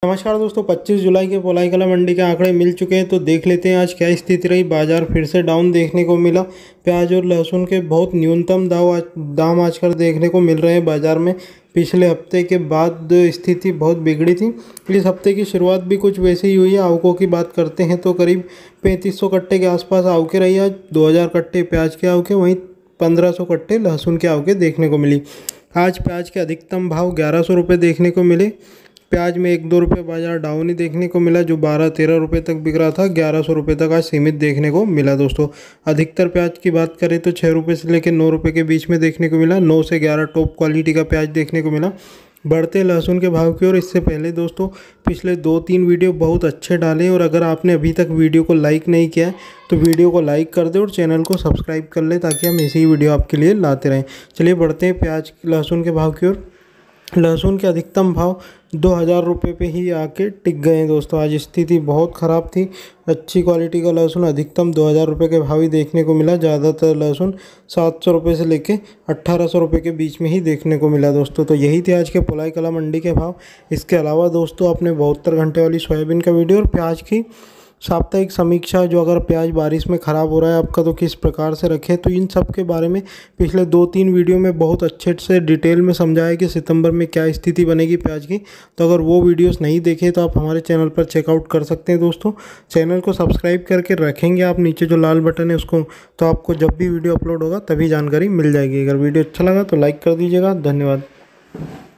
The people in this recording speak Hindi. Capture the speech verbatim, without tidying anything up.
नमस्कार दोस्तों, पच्चीस जुलाई के पोलाई कला मंडी के आंकड़े मिल चुके हैं। तो देख लेते हैं आज क्या स्थिति रही। बाजार फिर से डाउन देखने को मिला। प्याज और लहसुन के बहुत न्यूनतम दाव आज दाम आजकल देखने को मिल रहे हैं बाजार में। पिछले हफ्ते के बाद स्थिति बहुत बिगड़ी थी। इस हफ्ते की शुरुआत भी कुछ वैसे ही हुई है। आवकों की बात करते हैं तो करीब पैंतीस सौ कट्टे के आसपास आवकें रही। आज दो हज़ार कट्टे प्याज के आवकें, वहीं पंद्रह सौ कट्टे लहसुन के आवकें देखने को मिली। आज प्याज के अधिकतम भाव ग्यारह सौ रुपये देखने को मिले। प्याज में एक दो रुपये बाजार डाउन ही देखने को मिला, जो बारह तेरह रुपये तक बिक रहा था, ग्यारह सौ रुपये तक आज सीमित देखने को मिला। दोस्तों, अधिकतर प्याज की बात करें तो छः रुपये से लेकर नौ रुपये के बीच में देखने को मिला। नौ से ग्यारह टॉप क्वालिटी का प्याज देखने को मिला। बढ़ते लहसुन के भाव की ओर इससे पहले दोस्तों पिछले दो तीन वीडियो बहुत अच्छे डाले, और अगर आपने अभी तक वीडियो को लाइक नहीं किया है तो वीडियो को लाइक कर दे और चैनल को सब्सक्राइब कर ले, ताकि हम ऐसी ही वीडियो आपके लिए लाते रहें। चलिए बढ़ते हैं प्याज लहसुन के भाव की ओर। लहसुन के अधिकतम भाव दो हज़ार रुपये पे ही आके टिक गए हैं। दोस्तों, आज स्थिति बहुत ख़राब थी। अच्छी क्वालिटी का लहसुन अधिकतम दो हज़ार रुपये के भाव ही देखने को मिला। ज़्यादातर लहसुन सात सौ रुपये से लेके अट्ठारह सौ रुपये के बीच में ही देखने को मिला। दोस्तों, तो यही थे आज के पोलाई कला मंडी के भाव। इसके अलावा दोस्तों आपने बहत्तर घंटे वाली सोयाबीन का वीडियो और प्याज की साप्ताहिक समीक्षा, जो अगर प्याज बारिश में ख़राब हो रहा है आपका तो किस प्रकार से रखें, तो इन सब के बारे में पिछले दो तीन वीडियो में बहुत अच्छे से डिटेल में समझाया कि सितंबर में क्या स्थिति बनेगी प्याज की। तो अगर वो वीडियोस नहीं देखे तो आप हमारे चैनल पर चेकआउट कर सकते हैं। दोस्तों, चैनल को सब्सक्राइब करके रखेंगे आप, नीचे जो लाल बटन है उसको, तो आपको जब भी वीडियो अपलोड होगा तभी जानकारी मिल जाएगी। अगर वीडियो अच्छा लगा तो लाइक कर दीजिएगा। धन्यवाद।